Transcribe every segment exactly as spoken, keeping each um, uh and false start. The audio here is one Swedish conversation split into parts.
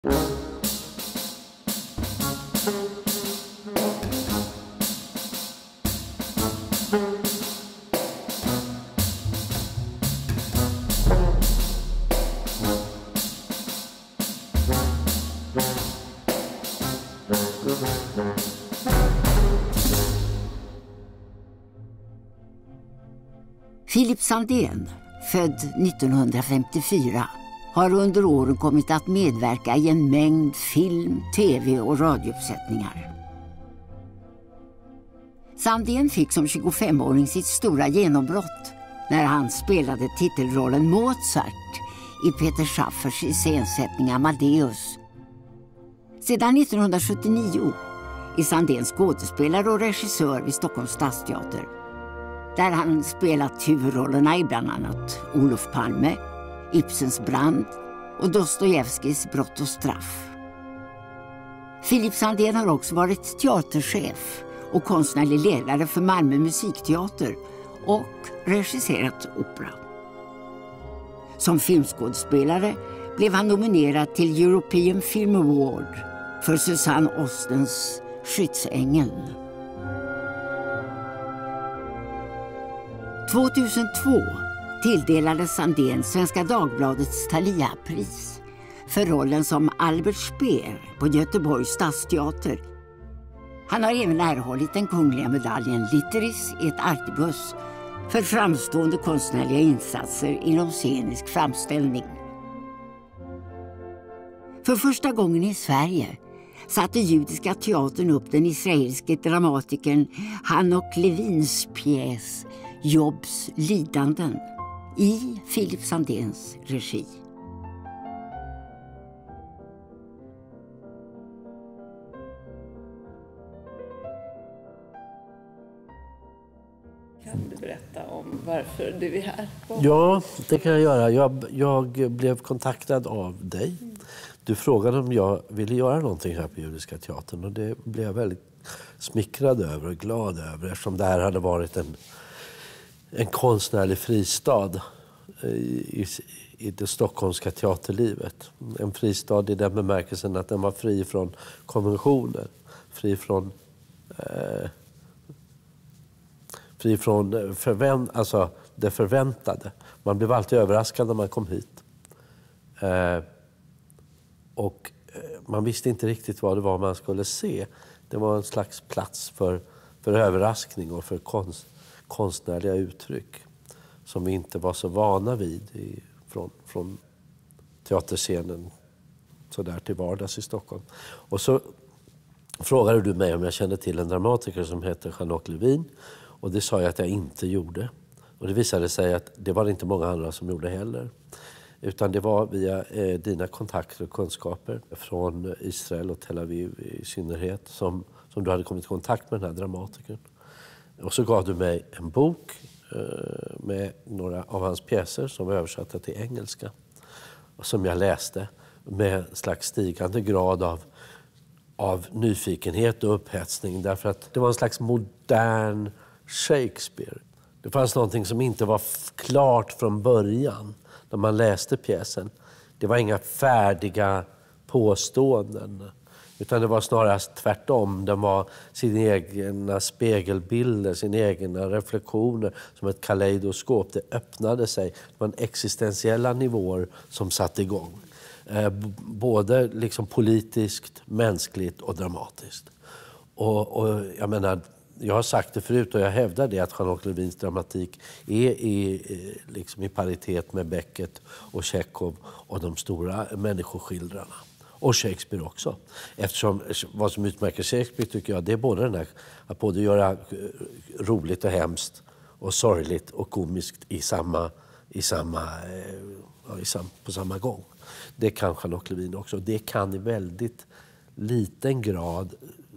Philip Sandén, född nittonhundrafemtiofyra, har under åren kommit att medverka i en mängd film-, tv- och radiouppsättningar. Sandén fick som tjugofemåring sitt stora genombrott när han spelade titelrollen Mozart i Peter Schaffers iscensättning Amadeus. Sedan nittonhundrasjuttionio är Sandén skådespelare och regissör vid Stockholms stadsteater, där han spelat huvudrollerna i bland annat Olof Palme, Ibsens Brand och Dostojevskijs Brott och straff. Philip Sandén har också varit teaterchef och konstnärlig ledare för Malmö musikteater och regisserat opera. Som filmskådespelare blev han nominerad till European Film Award för Susanne Ostens Skyddsängel. tvåtusentvå tilldelades Sandén Svenska Dagbladets Thalia-pris för rollen som Albert Speer på Göteborgs stadsteater. Han har även erhållit den kungliga medaljen Litteris i ett artibus för framstående konstnärliga insatser inom scenisk framställning. För första gången i Sverige satte Judiska teatern upp den israeliske dramatikern Hanok Levins pjäs Jobs lidanden i Philip Sandéns regi. Kan du berätta om varför du är här? Ja, det kan jag göra. Jag, jag blev kontaktad av dig. Du frågade om jag ville göra någonting här på Judiska teatern, och det blev jag väldigt smickrad över och glad över, eftersom det här hade varit en en konstnärlig fristad i, i, i det stockholmska teaterlivet. En fristad i den bemärkelsen att den var fri från konventioner, fri från eh, fri från förvänt, alltså det förväntade. Man blev alltid överraskad när man kom hit. Eh, och man visste inte riktigt vad det var man skulle se. Det var en slags plats för, för överraskning och för konst. konstnärliga uttryck som vi inte var så vana vid i, från, från teaterscenen så där till vardags i Stockholm. Och så frågade du mig om jag kände till en dramatiker som heter Hanok Levin, och det sa jag att jag inte gjorde. Och det visade sig att det var inte många andra som gjorde heller. Utan det var via eh, dina kontakter och kunskaper från Israel och Tel Aviv i synnerhet som, som du hade kommit i kontakt med den här dramatikern. Och så gav du mig en bok eh, med några av hans pjäser som var översatta till engelska. Och som jag läste med en slags stigande grad av, av nyfikenhet och upphetsning. Därför att det var en slags modern Shakespeare. Det fanns någonting som inte var klart från början när man läste pjäsen. Det var inga färdiga påståenden. Utan det var snarast tvärtom. Den var sina egna spegelbilder, sina egna reflektioner som ett kaleidoskop. Det öppnade sig. Det var en existentiella nivåer som satte igång. Eh, både liksom politiskt, mänskligt och dramatiskt. Och, och jag menar, jag har sagt det förut och jag hävdar det att Hanok Levins dramatik är i, liksom i paritet med Beckett och Tjechov och de stora människoskildrarna. Och Shakespeare också. Eftersom vad som utmärker Shakespeare tycker jag det är både den här, att både göra roligt och hemskt och sorgligt och komiskt i samma, i samma, ja, i sam, på samma gång. Det kan Hanok Levin också. Det kan i väldigt liten grad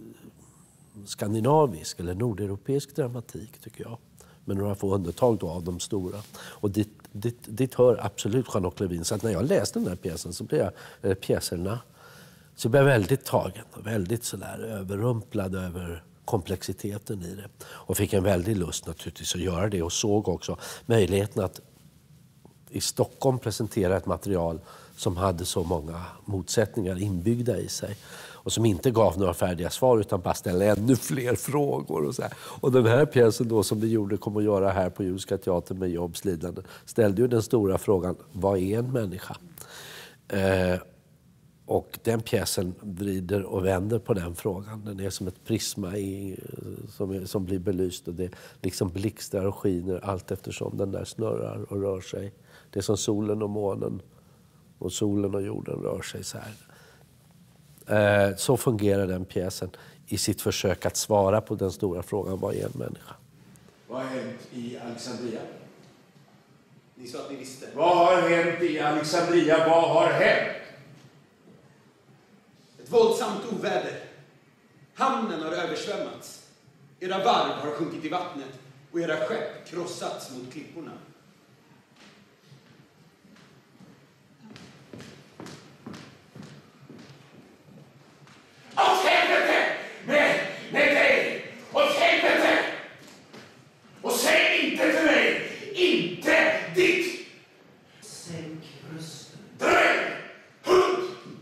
skandinavisk eller nordeuropeisk dramatik tycker jag. Men några få undantag då av de stora. Och dit, dit, dit hör absolut Hanok Levin. Så att när jag läste den här pjäsen så blev jag, eller pjäserna, så blev jag väldigt tagen och väldigt sådär överrumplad över komplexiteten i det. Och fick en väldig lust naturligtvis att göra det och såg också möjligheten att i Stockholm presentera ett material som hade så många motsättningar inbyggda i sig. Och som inte gav några färdiga svar utan bara ställde ännu fler frågor. Och, så här. Och den här pjäsen då som det gjorde kom att göra här på Judiska teatern med Jobs lidande ställde ju den stora frågan, vad är en människa? Eh, och den pjäsen vrider och vänder på den frågan. Den är som ett prisma i, som, är, som blir belyst och det liksom blixtrar och skiner allt eftersom den där snurrar och rör sig. Det är som solen och månen och solen och jorden rör sig så här. Eh, så fungerar den pjäsen i sitt försök att svara på den stora frågan, vad är en människa? Vad har hänt i Alexandria? Ni sa att ni visste. Vad har hänt i Alexandria? Vad har hänt? Ett våldsamt oväder. Hamnen har översvämmats. Era varv har sjunkit i vattnet och era skepp krossats mot klipporna. Åt helvete med, med dig! Åt helvete! Och säg inte till mig, inte ditt! Sänk rösten. Dräng! Hund!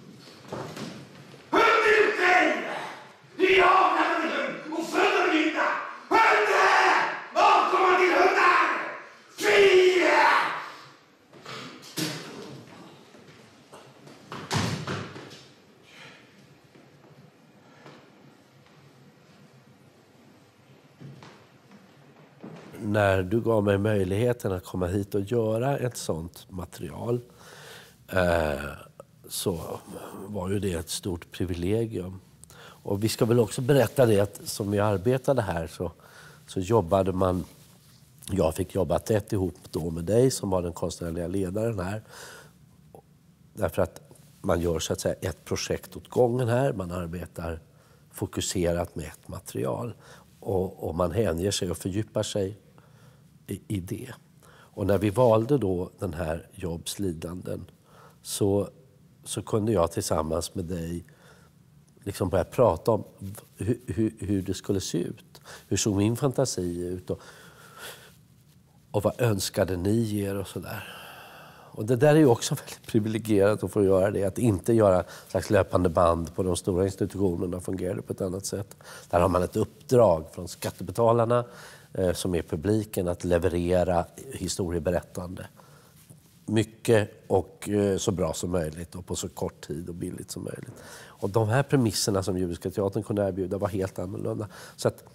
Hund ute! Vi avlar hund och föder vinda! Hundar! Avkomma till hundar! Fria! När du gav mig möjligheten att komma hit och göra ett sånt material eh, så var ju det ett stort privilegium. Och vi ska väl också berätta det att som vi arbetade här så, så jobbade man, jag fick jobba tätt ihop då med dig som var den konstnärliga ledaren här. Därför att man gör så att säga ett projekt åt gången här, man arbetar fokuserat med ett material. Och, och man hänger sig och fördjupar sig i, i det. Och när vi valde då den här Jobs lidanden så, så kunde jag tillsammans med dig liksom börja prata om hur, hur, hur det skulle se ut. Hur såg min fantasi ut och, och vad önskade ni er och sådär. Och det där är ju också väldigt privilegierat att få göra det. Att inte göra slags löpande band på de stora institutionerna fungerar på ett annat sätt. Där har man ett uppdrag från skattebetalarna eh, som är publiken att leverera historieberättande. Mycket och eh, så bra som möjligt och på så kort tid och billigt som möjligt. Och de här premisserna som Judiska teatern kunde erbjuda var helt annorlunda. Så att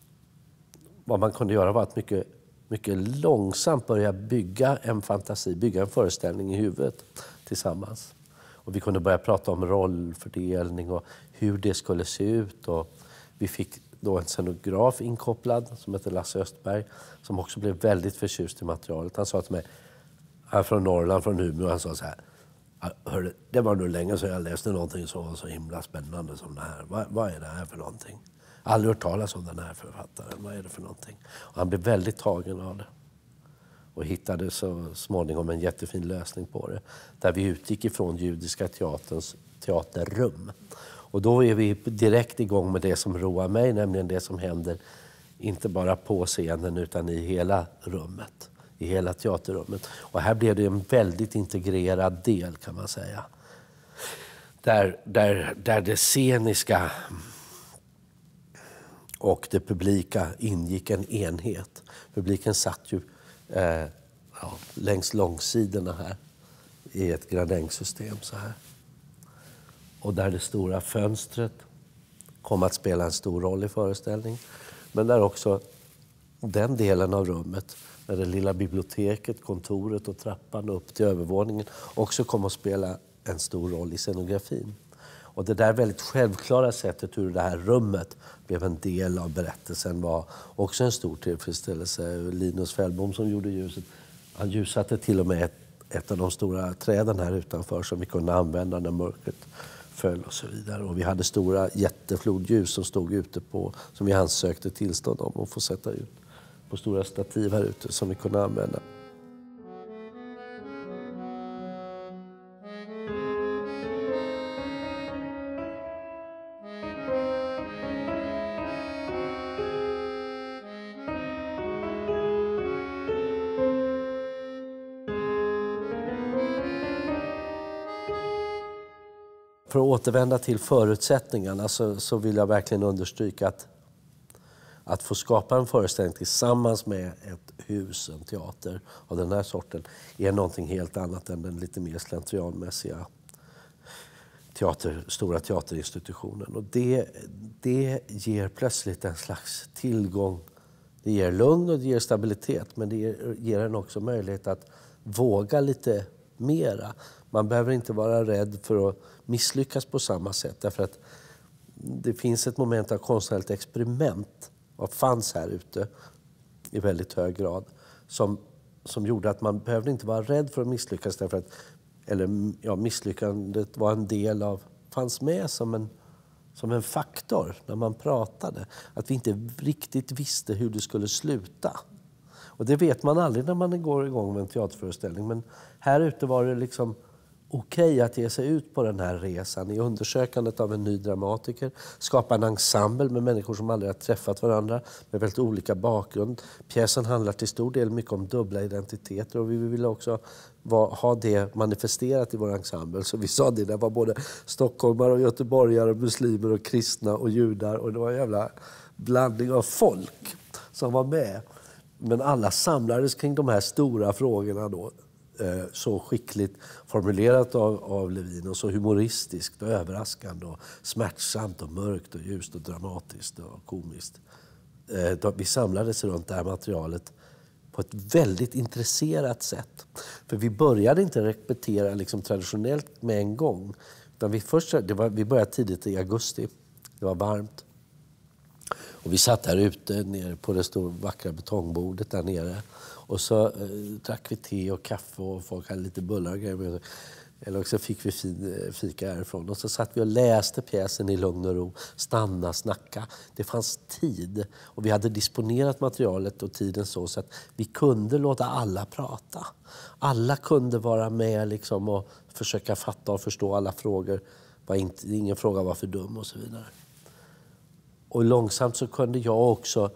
vad man kunde göra var att mycket mycket långsamt börja bygga en fantasi, bygga en föreställning i huvudet tillsammans. Och vi kunde börja prata om rollfördelning och hur det skulle se ut. Och vi fick då en scenograf inkopplad som heter Lasse Östberg som också blev väldigt förtjust i materialet. Han sa till mig, han är från Norrland, från Umeå, han sa så här, hörde, det var nog länge sedan jag läste någonting som var så himla spännande som det här. Vad, vad är det här för någonting? Jag har aldrig hört talas om den här författaren. Vad är det för någonting? Och han blev väldigt tagen av det. Och hittade så småningom en jättefin lösning på det. Där vi utgick ifrån Judiska teaterns teaterrum. Och då är vi direkt igång med det som roar mig. Nämligen det som händer inte bara på scenen utan i hela rummet. I hela teaterrummet. Och här blev det en väldigt integrerad del kan man säga. Där, där, där det sceniska och det publika ingick en enhet. Publiken satt ju eh, ja, längs långsidorna här i ett gradängssystem så här. Och där det stora fönstret kom att spela en stor roll i föreställningen. Men där också den delen av rummet med det lilla biblioteket, kontoret och trappan upp till övervåningen också kom att spela en stor roll i scenografin. Och det där väldigt självklara sättet hur det här rummet blev en del av berättelsen var också en stor tillfredsställelse. Linus Fällbom som gjorde ljuset, han ljussatte till och med ett, ett av de stora träden här utanför som vi kunde använda när mörkret föll och så vidare. Och vi hade stora jätteflodljus som stod ute på, som vi ansökte tillstånd om att få sätta ut på stora stativ här ute som vi kunde använda. för att återvända till förutsättningarna så, så vill jag verkligen understryka att, att få skapa en föreställning tillsammans med ett hus, en teater av den här sorten, är någonting helt annat än den lite mer slentrianmässiga teater, stora teaterinstitutionen. Och det, det ger plötsligt en slags tillgång. Det ger lugn och det ger stabilitet, men det ger, ger en också möjlighet att våga lite mera. Man behöver inte vara rädd för att misslyckas på samma sätt, därför att det finns ett moment av konstnärligt experiment och fanns här ute i väldigt hög grad som, som gjorde att man behövde inte vara rädd för att misslyckas, därför att eller ja, misslyckandet var en del av, fanns med som en, som en faktor när man pratade. Att vi inte riktigt visste hur det skulle sluta. Och det vet man aldrig när man går igång med en teaterföreställning. Men här ute var det liksom okej okay att ge sig ut på den här resan i undersökandet av en ny dramatiker. Skapa en ensemble med människor som aldrig har träffat varandra med väldigt olika bakgrund. Pjäsen handlar till stor del mycket om dubbla identiteter och vi ville också va, ha det manifesterat i vår ensemble. Så vi sa det, det var både stockholmare och göteborgare, och muslimer och kristna och judar, och det var en jävla blandning av folk som var med. Men alla samlades kring de här stora frågorna då. Så skickligt formulerat av, av Levin och så humoristiskt och överraskande och smärtsamt och mörkt och ljust och dramatiskt och komiskt. Vi samlades runt det här materialet på ett väldigt intresserat sätt. För vi började inte repetera liksom traditionellt med en gång. Utan vi, först, det var, vi började tidigt i augusti. Det var varmt. Och vi satt där ute nere på det stora vackra betongbordet där nere. Och så eh, drack vi te och kaffe och folk hade lite bullar och grejer. Eller också fick vi fin, fika härifrån. Och så satt vi och läste pjäsen i lugn och ro. Stanna, snacka. Det fanns tid. Och vi hade disponerat materialet och tiden så, så att vi kunde låta alla prata. Alla kunde vara med liksom och försöka fatta och förstå alla frågor. Var inte, ingen fråga var för dum och så vidare. Och långsamt så kunde jag också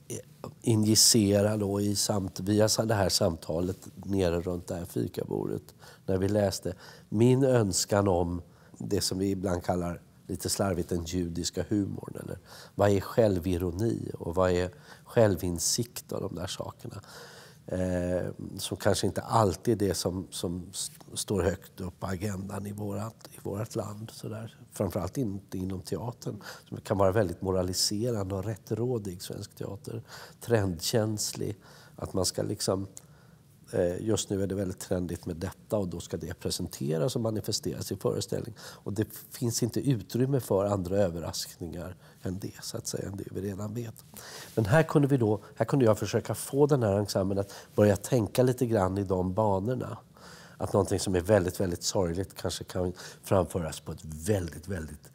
injicera då i samt, via det här samtalet nere runt det här fikabordet när vi läste min önskan om det som vi ibland kallar lite slarvigt den judiska humorn. Eller vad är självironi och vad är självinsikt av de där sakerna. Eh, som kanske inte alltid är det som, som står högt upp på agendan i vårat, i vårat land. Så där. Framförallt inte inom teatern. Som kan vara väldigt moraliserande och rättrådig, svensk teater. Trendkänslig. Att man ska liksom... Eh, just nu är det väldigt trendigt med detta och då ska det presenteras och manifesteras i föreställning. Och det finns inte utrymme för andra överraskningar än det, så att säga, än det vi redan vet. Men här kunde, vi då, här kunde jag försöka få den här ensemblen att börja tänka lite grann i de banorna. Att någonting som är väldigt, väldigt sorgligt kanske kan framföras på ett väldigt, väldigt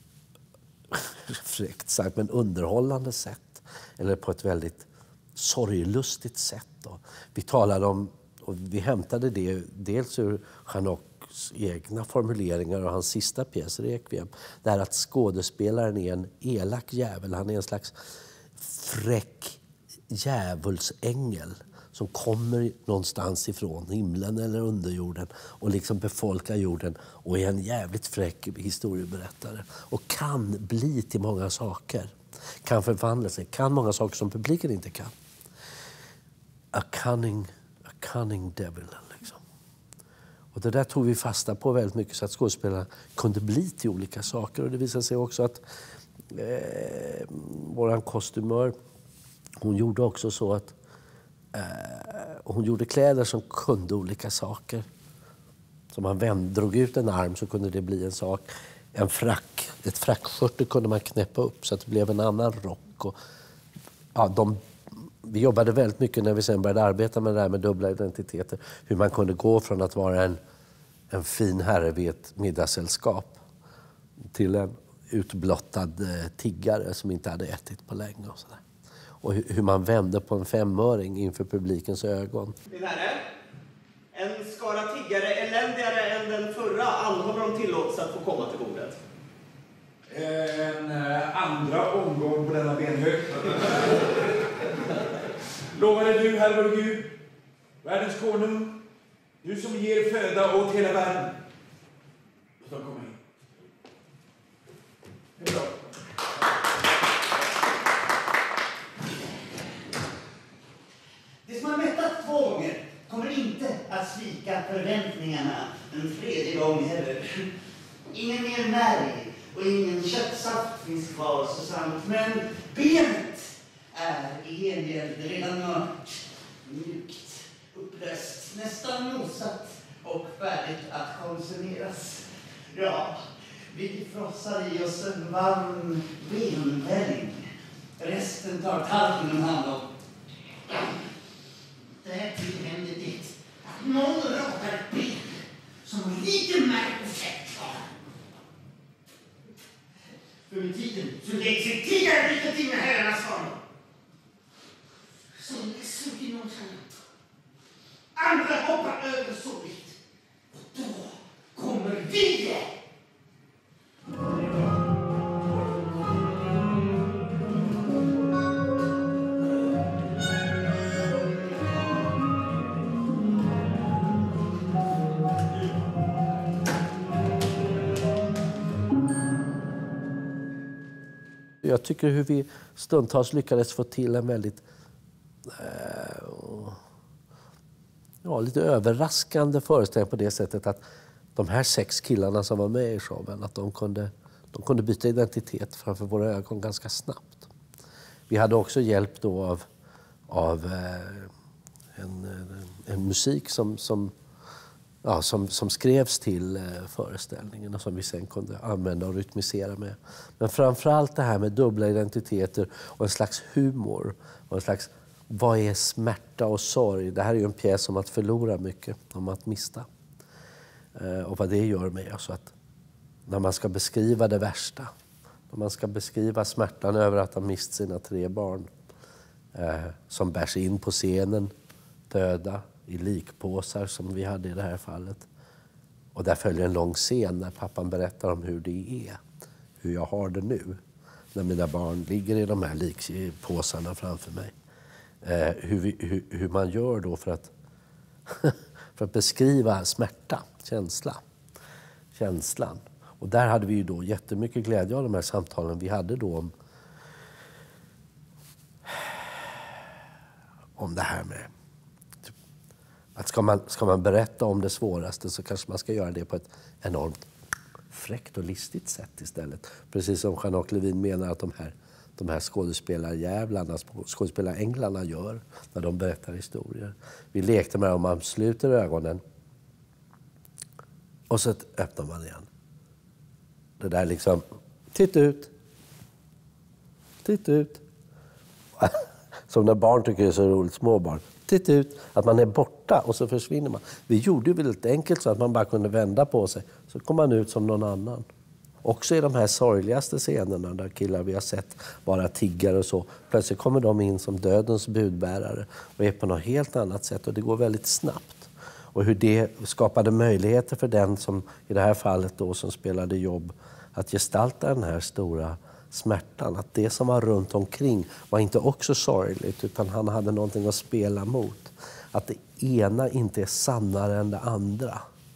fräckt sagt, men underhållande sätt. Eller på ett väldigt sorglustigt sätt. Då. Vi talade om, och vi hämtade det dels ur Janocs egna formuleringar och hans sista pjäs, Requiem. Det är att skådespelaren är en elak jävel. Han är en slags fräck djävulsängel som kommer någonstans ifrån himlen eller underjorden och liksom befolkar jorden och är en jävligt fräck historieberättare. Och kan bli till många saker. Kan förvandla sig. Kan många saker som publiken inte kan. A cunning, a cunning devil. Liksom. Och det där tog vi fasta på väldigt mycket så att skådespelarna kunde bli till olika saker. Och det visade sig också att eh, våran kostymör, hon gjorde också så att eh, hon gjorde kläder som kunde olika saker. Så man vänd, drog ut en arm så kunde det bli en sak. En frack, ett frackskörte kunde man knäppa upp så att det blev en annan rock. Och, ja, de, vi jobbade väldigt mycket när vi sen började arbeta med det här med dubbla identiteter. Hur man kunde gå från att vara en, en fin herre vid ett middagssällskap till en utblottad eh, tiggare som inte hade ätit på länge. Och, så där. Och hur, hur man vände på en femöring inför publikens ögon. Min herre, en skara tiggare eländigare än den förra anhåller om tillåtelse att få komma till bordet. En eh, andra omgång på denna benhög. Lovade du, Herre vår Gud, världens konung, du som ger föda åt hela världen. Låt dem komma in. Bra. Det som har mättat två gånger kommer inte att svika förväntningarna en tredje gång heller. Ingen mer märg och ingen köttsaft finns kvar så sant. Men benet är i gengäld redan mört, mjukt, upplöst, nästan mosat och färdigt att konsumeras. Ja, vi frossar i oss en varm benvälling. Resten tar tarmen hand om. Därtill händer det att någon rakar ett ben som lite märk och fett har. För i tiden så läggs ett tigerbytet in med herrarnas vanor. Som är sugen nonchalant. Andra hoppar över så vitt. Och då kommer vi. Jag tycker hur vi stundtals lyckades få till en väldigt eh, ja, lite överraskande föreställning på det sättet att de här sex killarna som var med i showen, att de kunde, de kunde byta identitet framför våra ögon ganska snabbt. Vi hade också hjälp då av, av eh, en, en musik som, som, ja, som, som skrevs till eh, föreställningen och som vi sen kunde använda och rytmisera med. Men framförallt det här med dubbla identiteter och en slags humor och en slags vad är smärta och sorg? Det här är ju en pjäs om att förlora mycket, om att mista. Eh, och vad det gör med oss, att när man ska beskriva det värsta, när man ska beskriva smärtan över att ha mist sina tre barn eh, som bärs in på scenen, döda i likpåsar som vi hade i det här fallet. Och där följer en lång scen när pappan berättar om hur det är, hur jag har det nu. När mina barn ligger i de här likpåsarna framför mig. Eh, hur, vi, hur, hur man gör då för att, för att beskriva smärta, känsla, känslan. Och där hade vi ju då jättemycket glädje av de här samtalen vi hade då om, om det här med att ska man, ska man berätta om det svåraste så kanske man ska göra det på ett enormt fräckt och listigt sätt istället. Precis som Jean-Jacques Levin menar att de här, de här skådespelarjävlarna, skådespelaränglarna gör när de berättar historier. Vi lekte med om man sluter ögonen och så öppnar man igen. Det där liksom, titta ut, titta ut. Som när barn tycker det är så roligt, små barn. Titta ut, att man är borta och så försvinner man. Vi gjorde ju väldigt enkelt så att man bara kunde vända på sig. Så kom man ut som någon annan. Också i de här sorgligaste scenerna där killar vi har sett vara tiggare och så. Plötsligt kommer de in som dödens budbärare och är på något helt annat sätt. Och det går väldigt snabbt. Och hur det skapade möjligheter för den som i det här fallet då som spelade jobb att gestalta den här stora smärtan. Att det som var runt omkring var inte också sorgligt utan han hade någonting att spela mot. Att det ena inte är sannare än det andra.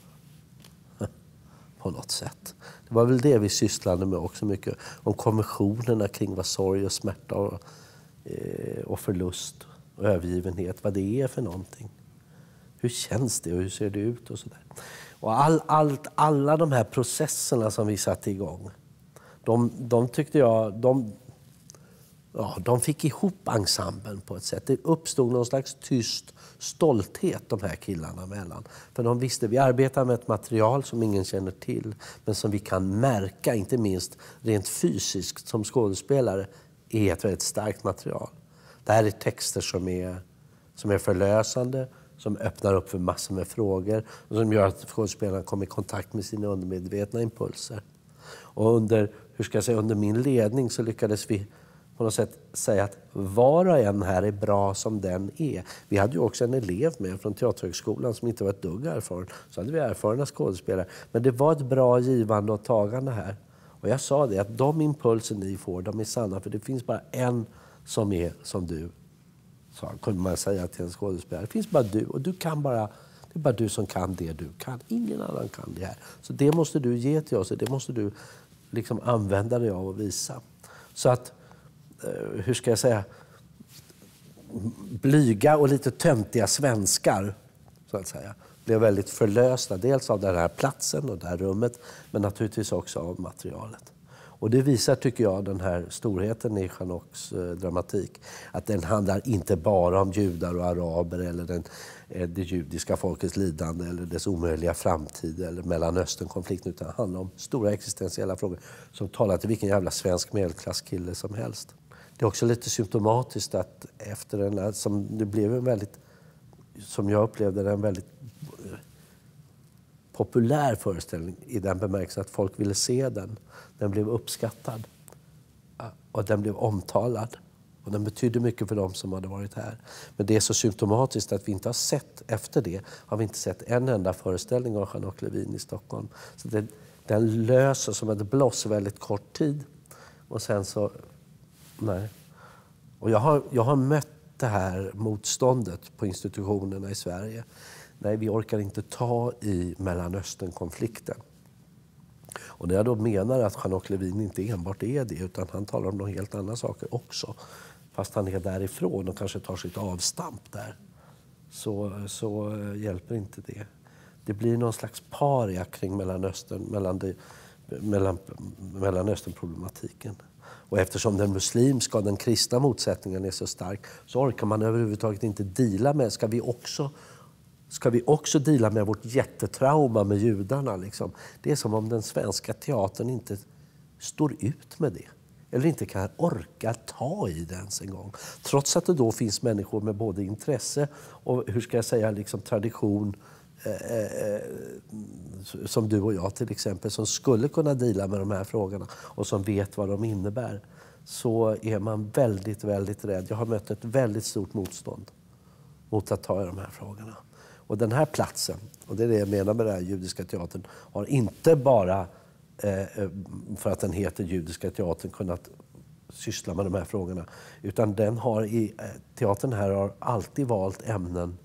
På något sätt. Det var väl det vi sysslade med också mycket. Om konventionerna kring vad sorg och smärta och, eh, och förlust och övergivenhet, vad det är för någonting. Hur känns det och hur ser det ut och sådär. Och all, allt, alla de här processerna som vi satte igång. De, de tyckte jag, de, ja, de fick ihop ensemblen på ett sätt. Det uppstod någon slags tyst stolthet de här killarna mellan. För de visste, vi arbetar med ett material som ingen känner till. Men som vi kan märka, inte minst rent fysiskt som skådespelare, är ett väldigt starkt material. Det här är texter som är, som är förlösande, som öppnar upp för massor med frågor. Och som gör att skådespelarna kommer i kontakt med sina undermedvetna impulser. Och under, hur ska jag säga, under min ledning så lyckades vi på något sätt säga att var och en här är bra som den är. Vi hade ju också en elev med från Teaterhögskolan som inte var ett dugg erfaren. Så hade vi erfarna skådespelare. Men det var ett bra givande och tagande här. Och jag sa det att de impulser ni får, de är sanna. För det finns bara en som är som du. Så kunde man säga till en skådespelare. Det finns bara du och du kan bara, det är bara du som kan det du kan. Ingen annan kan det här. Så det måste du ge till oss och det måste du liksom använda det av och visa. Så att, hur ska jag säga, blyga och lite töntiga svenskar, så att säga, blev väldigt förlösta. Dels av den här platsen och det här rummet, men naturligtvis också av materialet. Och det visar, tycker jag, den här storheten i Janocs eh, dramatik. Att den handlar inte bara om judar och araber eller den, eh, det judiska folkets lidande eller dess omöjliga framtid eller Mellanöstern-konflikten, utan det handlar om stora existentiella frågor som talar till vilken jävla svensk medelklasskille som helst. Det är också lite symptomatiskt att efter den, som det blev en väldigt, som jag upplevde det, en väldigt populär föreställning i den bemärkelsen att folk ville se den. Den blev uppskattad och den blev omtalad. Och den betydde mycket för dem som hade varit här. Men det är så symptomatiskt att vi inte har sett, efter det, har vi inte sett en enda föreställning av Janoc Levin i Stockholm. Så det, den löser som ett bloss väldigt kort tid. Och sen så, nej. Och jag har, jag har mött det här motståndet på institutionerna i Sverige. Nej, vi orkar inte ta i Mellanöstern-konflikten. Och när jag då menar att Janoc Levin inte enbart är det, utan han talar om några helt andra saker också, fast han är därifrån och kanske tar sitt avstamp där, så, så hjälper inte det. Det blir någon slags paria kring Mellanöstern, mellan det, mellan, Mellanöstern-problematiken. Och eftersom den muslimska och den kristna motsättningen är så stark, så orkar man överhuvudtaget inte deala med. Ska vi också Ska vi också dela med vårt jättetrauma med judarna? Liksom? Det är som om den svenska teatern inte står ut med det. Eller inte kan orka ta i det ens en gång. Trots att det då finns människor med både intresse och, hur ska jag säga, liksom tradition, eh, eh, som du och jag till exempel, som skulle kunna dela med de här frågorna och som vet vad de innebär, så är man väldigt, väldigt rädd. Jag har mött ett väldigt stort motstånd mot att ta i de här frågorna. Och den här platsen, och det är det jag menar med den här judiska teatern, har inte bara eh, för att den heter Judiska teatern kunnat syssla med de här frågorna, utan den har i, eh, teatern här har alltid valt ämnen,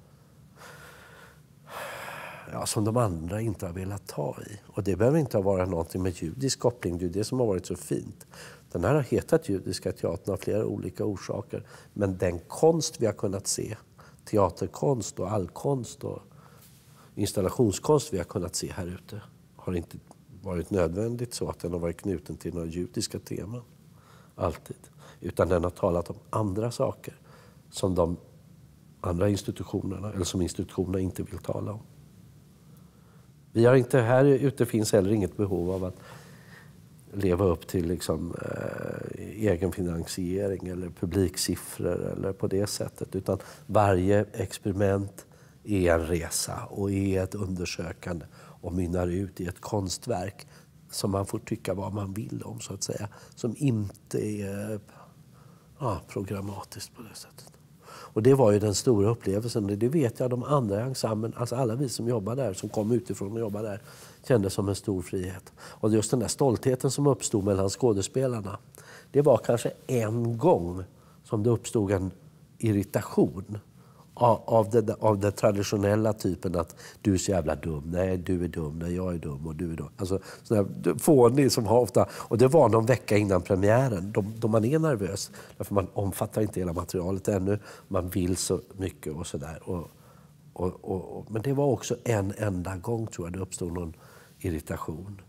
ja, som de andra inte har velat ta i. Och det behöver inte ha varit någonting med judisk koppling, det är det som har varit så fint. Den här har hetat Judiska teatern av flera olika orsaker, men den konst vi har kunnat se, teaterkonst och allkonst och installationskonst vi har kunnat se här ute, har inte varit nödvändigt så att den har varit knuten till några judiska teman. Alltid. Utan den har talat om andra saker som de andra institutionerna, eller som institutionerna inte vill tala om. Vi har inte, här ute finns heller inget behov av att leva upp till liksom, eh, egenfinansiering eller publiksiffror eller på det sättet. Utan varje experiment är en resa och är ett undersökande och mynnar ut i ett konstverk som man får tycka vad man vill om, så att säga. Som inte är ja, programmatiskt på det sättet. Och det var ju den stora upplevelsen. Det vet jag de andra i ensemblen, alltså alla vi som jobbar där, som kom utifrån och jobbar där, kände som en stor frihet. Och just den där stoltheten som uppstod mellan skådespelarna, det var kanske en gång som det uppstod en irritation av, av, det, av den traditionella typen att du är så jävla dum, nej du är dum, nej jag är dum och du är dum. Alltså sådana här fånig som har ofta, och det var någon vecka innan premiären, då, då man är nervös, därför man omfattar inte hela materialet ännu, man vill så mycket och sådär. Och, och, och, och, men det var också en enda gång tror jag det uppstod någon irritation.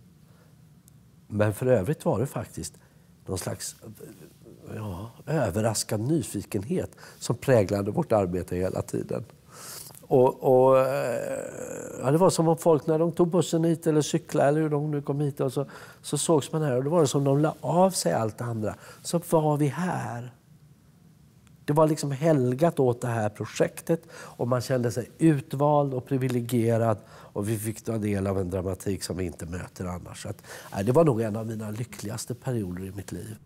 Men för övrigt var det faktiskt någon slags ja, överraskad nyfikenhet som präglade vårt arbete hela tiden. Och, och ja, det var som om folk när de tog bussen hit eller cyklade eller hur de nu kom hit och så, så sågs man här och det var det som de la av sig allt det andra. Så var vi här. Det var liksom helgat åt det här projektet och man kände sig utvald och privilegierad och vi fick ta del av en dramatik som vi inte möter annars. Så att, nej, det var nog en av mina lyckligaste perioder i mitt liv.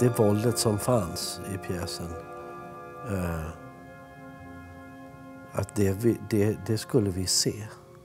det våldet som fanns i pjäsen, eh, att det, det, det skulle vi se.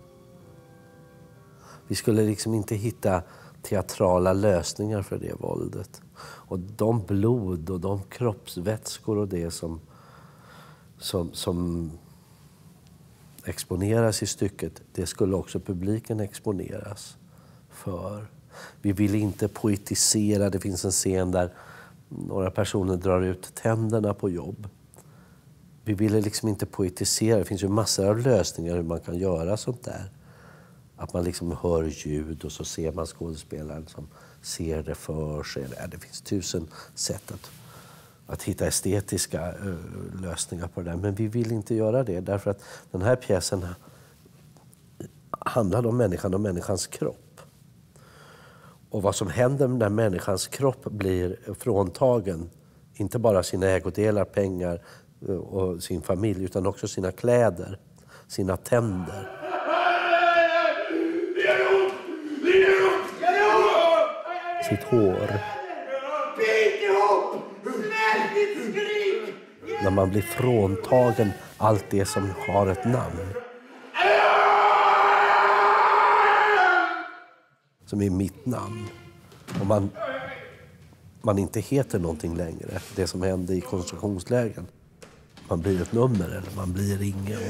Vi skulle liksom inte hitta teatrala lösningar för det våldet. Och de blod och de kroppsvätskor och det som, som, som exponeras i stycket, det skulle också publiken exponeras för. Vi vill inte poetisera. Det finns en scen där några personer drar ut tänderna på jobb. Vi ville liksom inte poetisera. Det finns ju massor av lösningar hur man kan göra sånt där. Att man liksom hör ljud och så ser man skådespelaren som ser det för sig. Det finns tusen sätt att, att hitta estetiska uh, lösningar på det där. Men vi vill inte göra det därför att den här pjäsen handlar om människan och människans kropp. Och vad som händer när människans kropp blir fråntagen, inte bara sina ägodelar, pengar och sin familj, utan också sina kläder, sina tänder. Sitt hår. När man blir fråntagen allt det som har ett namn. Som är mitt namn. Och man, man inte heter någonting längre. Det som hände i koncentrationslägren. Man blir ett nummer eller man blir ingen.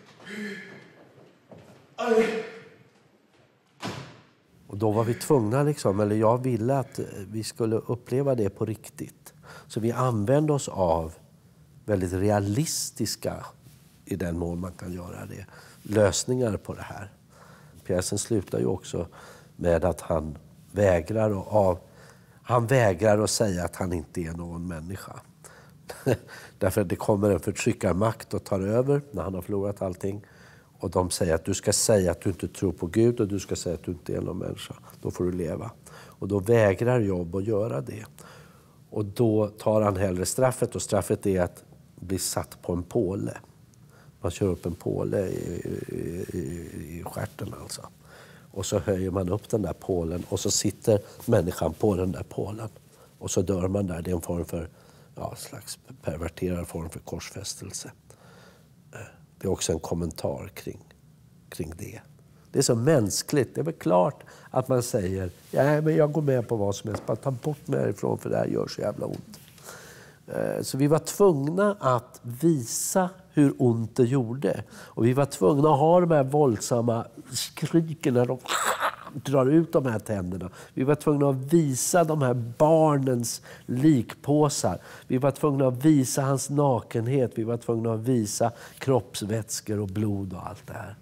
Och då var vi tvungna, liksom, eller jag ville att vi skulle uppleva det på riktigt. Så vi använde oss av väldigt realistiska, i den mån man kan göra det, lösningar på det här. Pjäsen slutar ju också med att han vägrar, och av, han vägrar att säga att han inte är någon människa. Därför att det kommer en förtryckarmakt och tar över när han har förlorat allting. Och de säger att du ska säga att du inte tror på Gud och du ska säga att du inte är någon människa. Då får du leva. Och då vägrar Job att göra det. Och då tar han hellre straffet, och straffet är att bli satt på en påle. Man kör upp en påle i, i, i stjärten alltså. Och så höjer man upp den där pålen och så sitter människan på den där pålen. Och så dör man där. Det är en form för, ja, slags perverterad form för korsfästelse. Det är också en kommentar kring, kring det. Det är så mänskligt. Det är väl klart att man säger, ja, men jag går med på vad som helst. Bara ta bort mig härifrån för det här gör så jävla ont. Så vi var tvungna att visa hur ont det gjorde. Och vi var tvungna att ha de här våldsamma skriken när de drar ut de här tänderna. Vi var tvungna att visa de här barnens likpåsar. Vi var tvungna att visa hans nakenhet. Vi var tvungna att visa kroppsvätskor och blod och allt det här.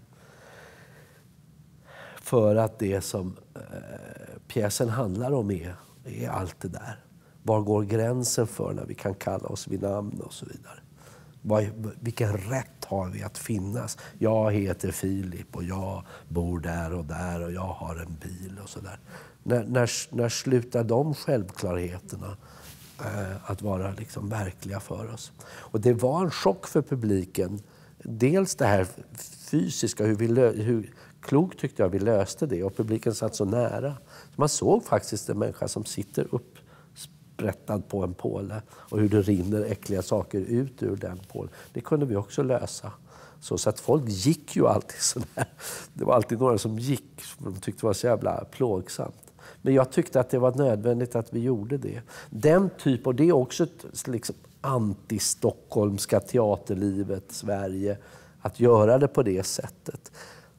För att det som eh, pjäsen handlar om är, är allt det där. Var går gränsen för när vi kan kalla oss vid namn och så vidare. Var, vilken rätt har vi att finnas? Jag heter Filip och jag bor där och där och jag har en bil och sådär. När, när, när slutar de självklarheterna eh, att vara liksom verkliga för oss? Och det var en chock för publiken. Dels det här fysiska, hur, vi lö- hur klokt tyckte jag vi löste det, och publiken satt så nära. Man såg faktiskt en människa som sitter upp sprättad på en påle och hur det rinner äckliga saker ut ur den pålen. Det kunde vi också lösa. Så, så att folk gick ju alltid sådär. Det var alltid några som gick, de tyckte det var så jävla plågsamt. Men jag tyckte att det var nödvändigt att vi gjorde det. Den typ, och det är också ett liksom anti-stockholmska teaterlivet, Sverige, att göra det på det sättet.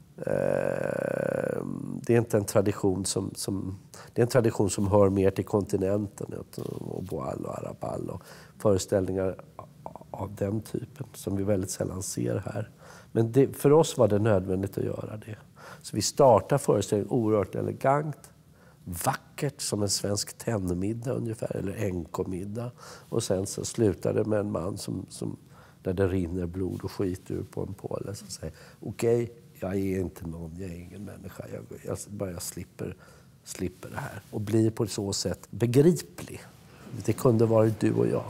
Det är inte en tradition som, som det är en tradition som hör mer till kontinenten, och Boal och Arabal och föreställningar av den typen som vi väldigt sällan ser här. Men det, för oss var det nödvändigt att göra det. Så vi startar föreställningen oerhört elegant, vackert som en svensk tennmiddag ungefär, eller enkomiddag. Och sen så slutar det med en man som, som där det rinner blod och skit ur på en påle som säger okej, okay, jag är inte någon, jag är ingen människa. Jag, jag bara slipper, slipper det här. Och blir på så sätt begriplig. Det kunde varit du och jag.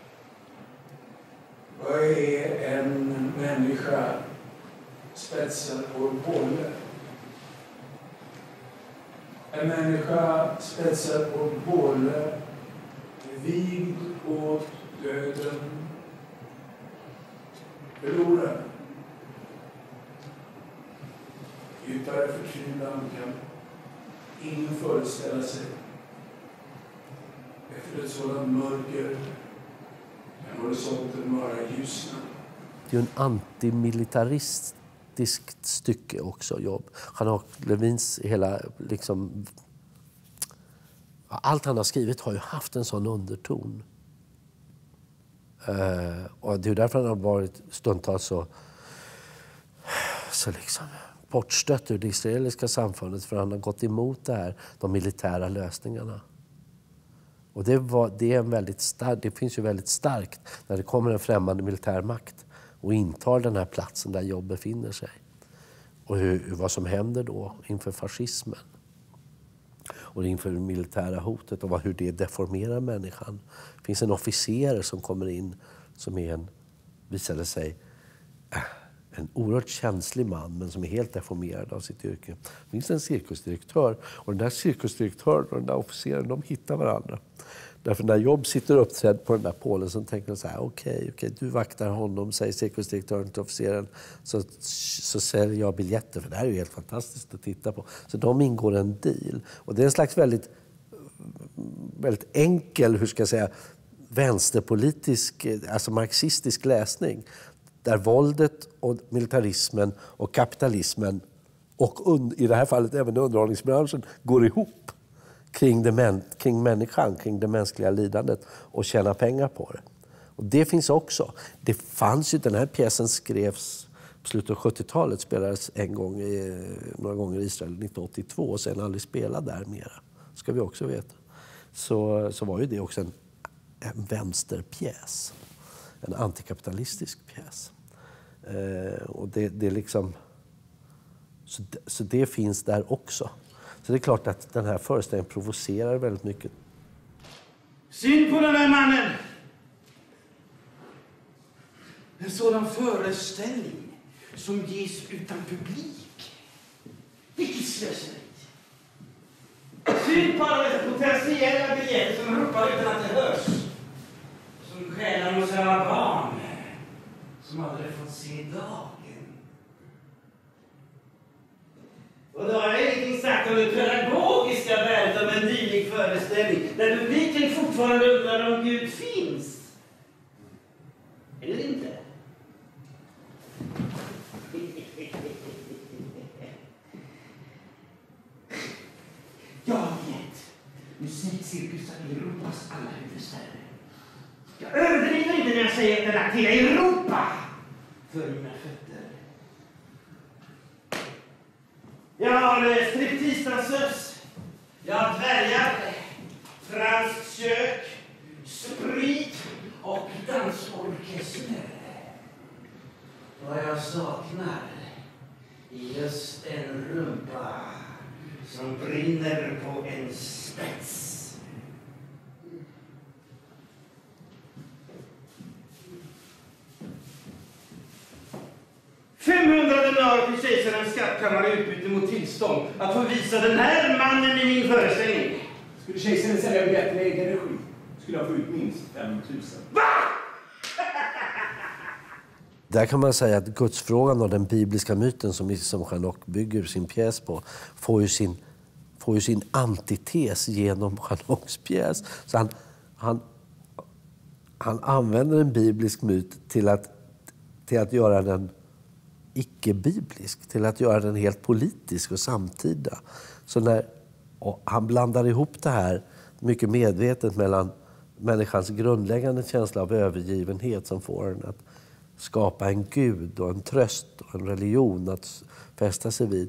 Vad är en människa spetsad på en påle? En människa spetsad på en påle vigd åt döden, förlorad. Djupare förtvivlan kan ingen föreställa sig. Efter ett sådant mörker kan horisonten vara ljusna. Det är en antimilitaristiskt stycke också, Jobb. Jean-Jacques Levins hela, liksom, allt han har skrivit har ju haft en sån underton. Uh, och det är därför han har varit stundtals så, så liksom bortstött ur det israeliska samfundet, för han har gått emot det här, de militära lösningarna. Och det, var, det, är en väldigt stark, det finns ju väldigt starkt när det kommer en främmande militärmakt och intar den här platsen där Jobb befinner sig. Och hur, vad som händer då inför fascismen. Och inför det militära hotet och hur det deformerar människan. Det finns en officer som kommer in som är en, visade sig, en oerhört känslig man, men som är helt deformerad av sitt yrke. Det finns en cirkusdirektör, och den där cirkusdirektören och den där officeren, de hittar varandra. Därför när Jobb sitter uppträdd på den där pålen så tänker de så här: okej, okay, okay, du vaktar honom, säger cirkusdirektören till officeren, så, så säljer jag biljetter, för det här är ju helt fantastiskt att titta på. Så de ingår en deal. Och det är en slags väldigt, väldigt enkel, hur ska jag säga, vänsterpolitisk, alltså marxistisk läsning. Där våldet och militarismen och kapitalismen och i det här fallet även underhållningsbranschen går ihop kring, det, kring människan, kring det mänskliga lidandet och tjäna pengar på det. Och det finns också. Det fanns ju, den här pjäsen skrevs på slutet av sjuttiotalet, spelades en gång i, några gånger i Israel nittonhundraåttiotvå och sen aldrig spelade där mera. Ska vi också veta. Så, så var ju det också en, en vänsterpjäs. En antikapitalistisk pjäs. Eh, och det, det är liksom, så, så det finns där också. Så det är klart att den här föreställningen provocerar väldigt mycket. Syn på den där mannen! En sådan föreställning som ges utan publik. Vilket slöseri! Syn på alla dessa potentiella biljetter som ropar utan att det hörs. Som själar hos alla barn som aldrig fått se dagen. Och då har jag ingenting sagt om det pedagogiska värdet av en dylik föreställning där publiken fortfarande undrar om Gud finns. Eller inte? Jag vet musikcirkusar i Europas alla huvudstäder. Jag överdriver inte när jag säger att den lagt hela Europa för mina fötter. Jag har striptease-dansös, jag har dvärgar, franskt kök, sprit och dansorkester. Vad jag saknar är just en rumpa som brinner på en spets. femhundra denarer till kejsarens skattkammare utbyte mot tillstånd att få visa den här mannen i min föreställning. Skulle kejsaren sälja biljetter i egen regi skulle jag få ut minst fem tusen. Va? Där kan man säga att gudsfrågan och den bibliska myten som, som Jean-Jacques bygger sin pjäs på får ju sin, får ju sin antites genom Jean-Jacques pjäs. Så han, han, han använder en biblisk myt till att, till att göra den icke-biblisk, till att göra den helt politisk och samtida. Så när och han blandar ihop det här mycket medvetet mellan människans grundläggande känsla av övergivenhet som får en att skapa en gud och en tröst och en religion att fästa sig vid.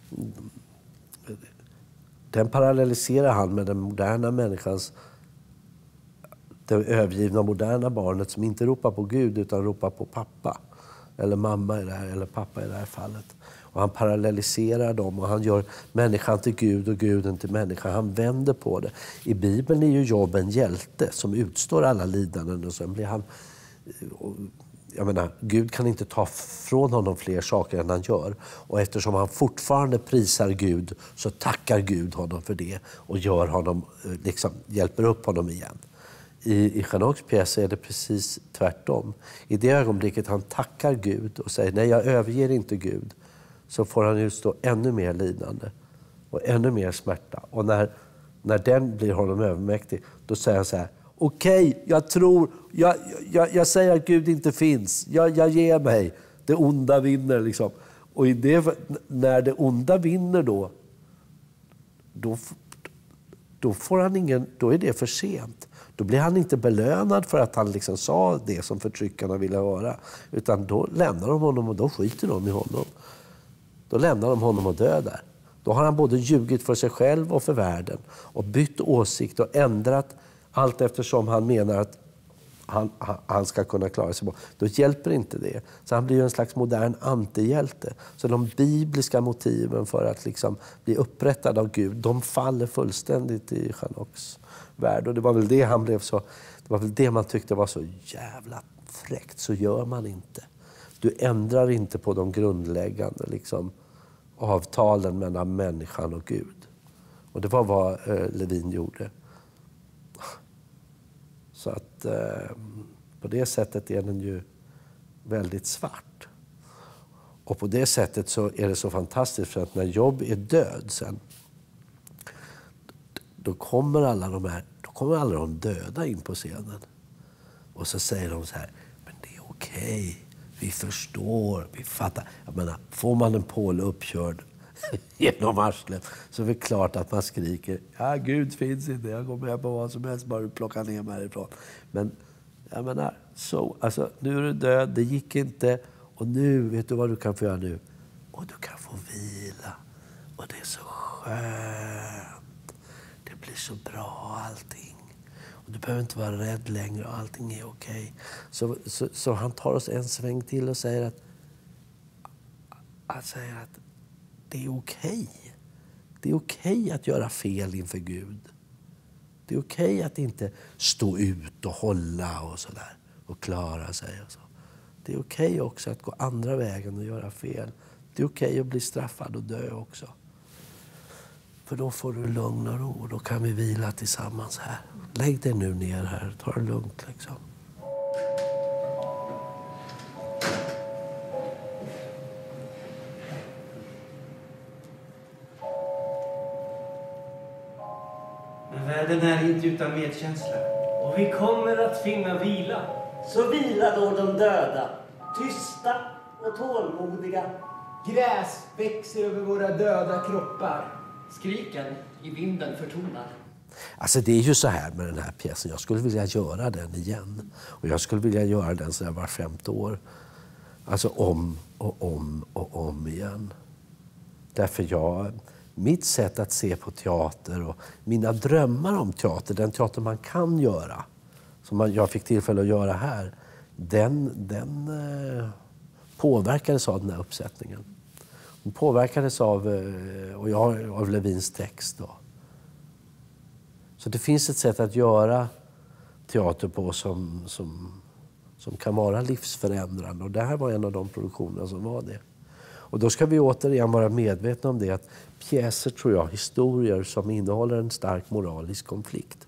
Den parallelliserar han med den moderna människans, det övergivna moderna barnet som inte ropar på Gud utan ropar på pappa. Eller mamma i det här, eller pappa i det här fallet. Och han parallelliserar dem och han gör människan till Gud och guden till människan. Han vänder på det. I Bibeln är ju Jobb en hjälte som utstår alla lidanden och sen blir han... Jag menar, Gud kan inte ta från honom fler saker än han gör. Och eftersom han fortfarande prisar Gud så tackar Gud honom för det och gör honom, liksom, hjälper upp honom igen. I, i Janocs pjäs är det precis tvärtom. I det ögonblicket han tackar Gud och säger nej, jag överger inte Gud, så får han utstå ännu mer lidande och ännu mer smärta. Och när, när den blir honom övermäktig, då säger han så här: okej, okay, jag tror, jag, jag, jag säger att Gud inte finns. Jag, jag ger mig. Det onda vinner liksom. Och i det, när det onda vinner då, då, då får han ingen, då är det för sent. Då blir han inte belönad för att han liksom sa det som förtryckarna ville höra. Utan då lämnar de honom och då skiter de i honom. Då lämnar de honom och dö där. Då har han både ljugit för sig själv och för världen. Och bytt åsikt och ändrat allt eftersom han menar att han, han ska kunna klara sig. Då hjälper inte det. Så han blir en slags modern antihjälte. Så de bibliska motiven för att liksom bli upprättad av Gud, de faller fullständigt i Janocs värld. Och det var väl det han blev så, det var väl det man tyckte var så jävla fräckt. Så gör man inte. Du ändrar inte på de grundläggande liksom, avtalen mellan människan och Gud. Och det var vad eh, Levin gjorde. Så att eh, på det sättet är den ju väldigt svart. Och på det sättet så är det så fantastiskt, för att när Job är död sen, då kommer alla de här, då kommer alla de döda in på scenen. Och så säger de så här: men det är okej, vi förstår, vi fattar. Jag menar, får man en påle uppkörd genom arslet, så är det klart att man skriker: ja, Gud finns inte, jag går med på vad som helst, bara du plockar ner mig härifrån. Men jag menar, så, alltså, nu är du död, det gick inte, och nu, vet du vad du kan få göra nu? Och du kan få vila, och det är så skönt, det blir så bra allting. Och du behöver inte vara rädd längre, och allting är okej. Så, så, så han tar oss en sväng till och säger att, han säger att det är okej. Det är okej att göra fel inför Gud. Det är okej att inte stå ut och hålla och sådär och klara sig och så. Det är okej också att gå andra vägen och göra fel. Det är okej att bli straffad och dö också. För då får du lugn och ro, och då kan vi vila tillsammans här. Lägg dig nu ner här, ta det lugnt liksom. Men världen är inte utan medkänsla. Och vi kommer att finna vila. Så vila då de döda, tysta och tålmodiga. Gräs växer över våra döda kroppar. Skriken i vinden förtonar. Alltså det är ju så här med den här pjäsen. Jag skulle vilja göra den igen. Och jag skulle vilja göra den så där var femte år. Alltså om och om och om igen. Därför jag... Mitt sätt att se på teater och mina drömmar om teater, den teater man kan göra, som jag fick tillfälle att göra här, den, den eh, påverkades av den här uppsättningen. Den påverkades av, eh, och jag, av Levins text. Då. Så det finns ett sätt att göra teater på som, som, som kan vara livsförändrande. Och det här var en av de produktionerna som var det. Och då ska vi återigen vara medvetna om det, att pjäser, tror jag, historier som innehåller en stark moralisk konflikt,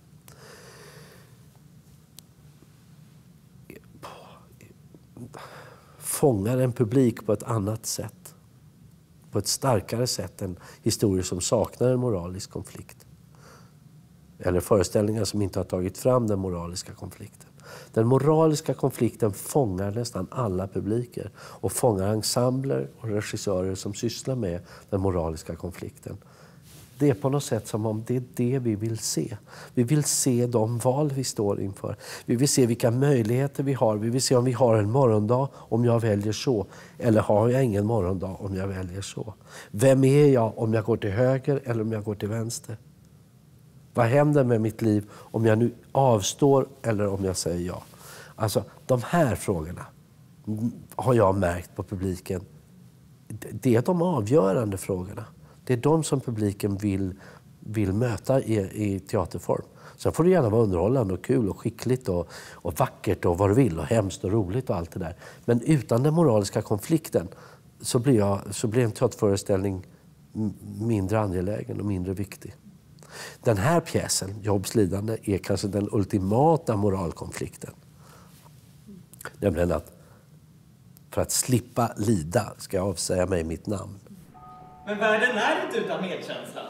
fångar en publik på ett annat sätt. På ett starkare sätt än historier som saknar en moralisk konflikt. Eller föreställningar som inte har tagit fram den moraliska konflikten. Den moraliska konflikten fångar nästan alla publiker och fångar ensembler och regissörer som sysslar med den moraliska konflikten. Det är på något sätt som om det är det vi vill se. Vi vill se de val vi står inför. Vi vill se vilka möjligheter vi har. Vi vill se om vi har en morgondag om jag väljer så. Eller har jag ingen morgondag om jag väljer så. Vem är jag om jag går till höger eller om jag går till vänster? Vad händer med mitt liv om jag nu avstår eller om jag säger ja? Alltså de här frågorna har jag märkt på publiken. Det är de avgörande frågorna. Det är de som publiken vill, vill möta i, i teaterform. Sen får det gärna vara underhållande och kul och skickligt och, och vackert och vad du vill och hemskt och roligt och allt det där. Men utan den moraliska konflikten så blir, jag, så blir en teaterföreställning mindre angelägen och mindre viktig. Den här pjäsen, Jobs lidande, är kanske den ultimata moralkonflikten. Nämligen att för att slippa lida ska jag avsäga mig mitt namn. Men världen är inte utan medkänsla.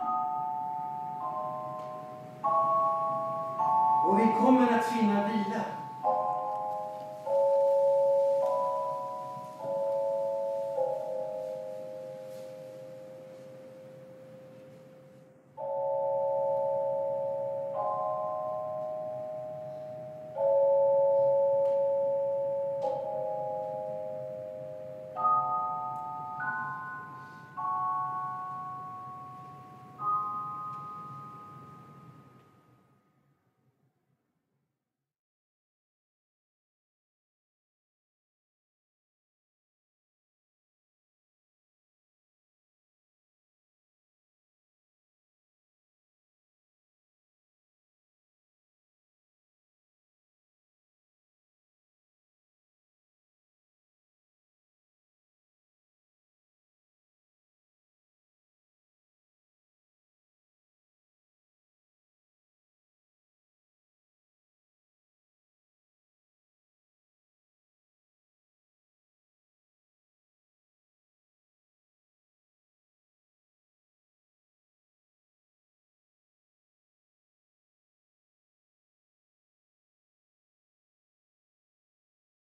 Och vi kommer att finna vila